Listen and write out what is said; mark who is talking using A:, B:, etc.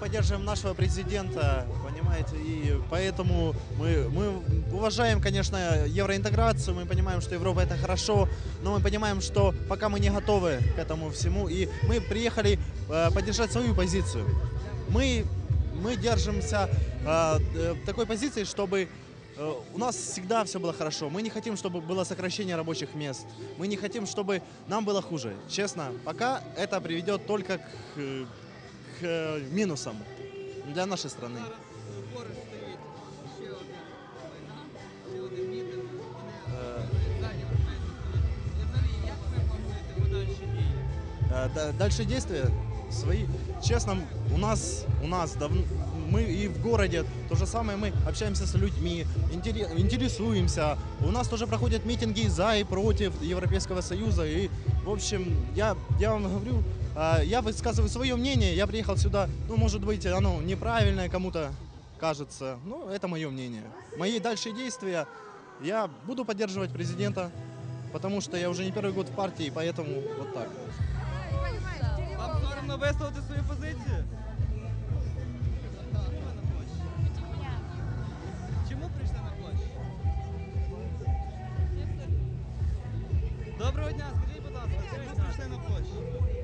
A: поддерживаем нашего президента, понимаете, и поэтому мы уважаем, конечно, евроинтеграцию, мы понимаем, что Европа это хорошо, но мы понимаем, что пока мы не готовы к этому всему, и мы приехали поддержать свою позицию. Мы держимся такой позиции, чтобы у нас всегда все было хорошо. Мы не хотим, чтобы было сокращение рабочих мест. Мы не хотим, чтобы нам было хуже. Честно, пока это приведет только к минусам для нашей страны.
B: Поруч стоїть ще одна війна, ще один мітинг. Вони ззаді стоять. І взагалі, як ви плануєте подальші дії?
A: Дальше действия свои. Честно, у нас мы и в городе то же самое, мы общаемся с людьми, интересуемся. У нас тоже проходят митинги за и против Европейского Союза. И, в общем, я вам говорю, я высказываю свое мнение. Я приехал сюда, ну, может быть, оно неправильное кому-то кажется. Но это мое мнение. Мои дальшие действия, я буду поддерживать президента, потому что я уже не первый год в партии, поэтому вот так.
B: Вам соромно висловити свою позицію? Чому прийшли на площу? Доброго дня, скажіть, будь ласка, чому прийшли на площу?